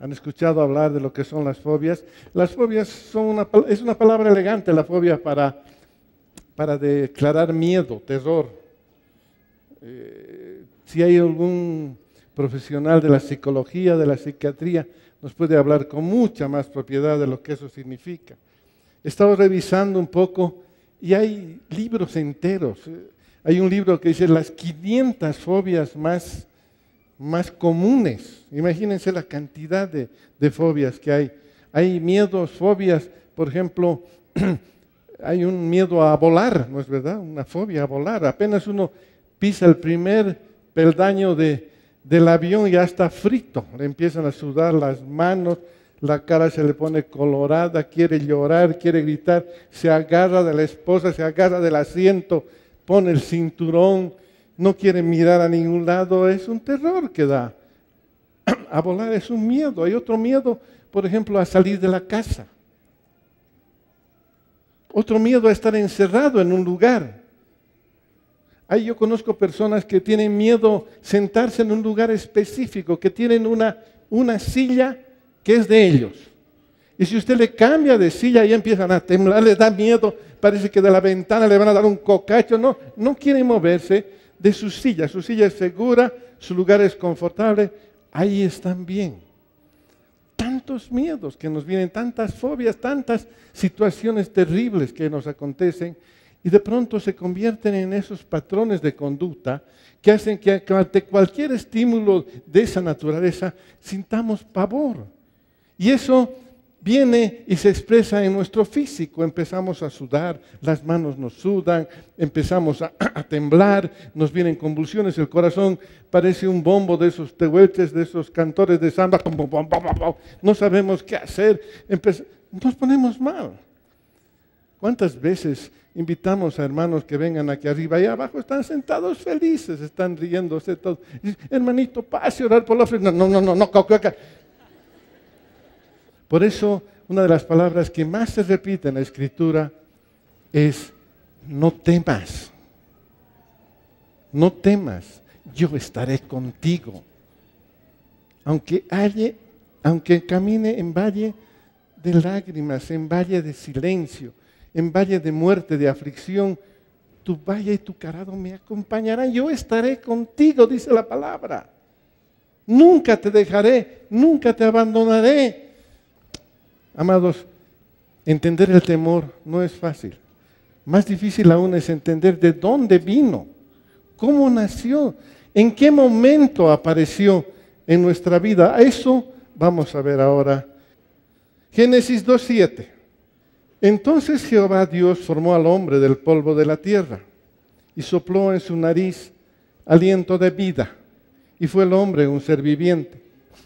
¿Han escuchado hablar de lo que son las fobias? Las fobias es una palabra elegante, la fobia, para declarar miedo, terror. Si hay algún profesional de la psicología, de la psiquiatría, nos puede hablar con mucha más propiedad de lo que eso significa. He estado revisando un poco y hay libros enteros. Hay un libro que dice las 500 fobias más comunes. Imagínense la cantidad de fobias que hay. Hay miedos, fobias, por ejemplo, hay un miedo a volar, ¿no es verdad? Una fobia a volar. Apenas uno pisa el primer peldaño del avión y ya está frito. Le empiezan a sudar las manos, la cara se le pone colorada, quiere llorar, quiere gritar, se agarra de la esposa, se agarra del asiento, pone el cinturón, no quiere mirar a ningún lado. Es un terror que da. A volar es un miedo. Hay otro miedo, por ejemplo, a salir de la casa. Otro miedo a estar encerrado en un lugar. Yo conozco personas que tienen miedo sentarse en un lugar específico, que tienen una silla que es de ellos. Y si usted le cambia de silla, ya empiezan a temblar, les da miedo, parece que de la ventana le van a dar un cocacho. No quieren moverse de su silla es segura, su lugar es confortable, ahí están bien. Tantos miedos que nos vienen, tantas fobias, tantas situaciones terribles que nos acontecen y de pronto se convierten en esos patrones de conducta que hacen que ante cualquier estímulo de esa naturaleza sintamos pavor. Y eso viene y se expresa en nuestro físico. Empezamos a sudar, las manos nos sudan, empezamos a temblar, nos vienen convulsiones, el corazón parece un bombo de esos tehuelches, de esos cantores de samba, no sabemos qué hacer, nos ponemos mal. ¿Cuántas veces invitamos a hermanos que vengan aquí arriba y abajo están sentados felices, están riéndose todos? Hermanito, pase a orar por la ofrenda. No. Por eso, una de las palabras que más se repite en la Escritura es no temas. No temas, yo estaré contigo. Aunque camine en valle de lágrimas, en valle de silencio, en valle de muerte, de aflicción, tu valle y tu carado me acompañarán. Yo estaré contigo, dice la palabra. Nunca te dejaré, nunca te abandonaré. Amados, entender el temor no es fácil. Más difícil aún es entender de dónde vino, cómo nació, en qué momento apareció en nuestra vida. A eso vamos a ver ahora. Génesis 2:7. Entonces Jehová Dios formó al hombre del polvo de la tierra y sopló en su nariz aliento de vida, y fue el hombre un ser viviente.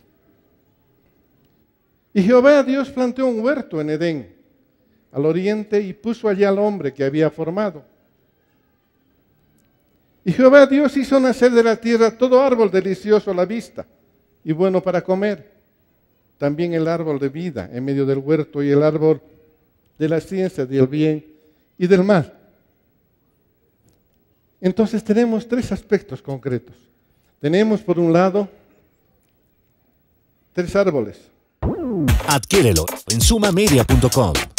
Y Jehová Dios planteó un huerto en Edén, al oriente, y puso allí al hombre que había formado. Y Jehová Dios hizo nacer de la tierra todo árbol delicioso a la vista y bueno para comer. También el árbol de vida en medio del huerto y el árbol de la ciencia del bien y del mal. Entonces tenemos tres aspectos concretos. Tenemos por un lado 3 árboles. Adquiérelo en sumamedia.com.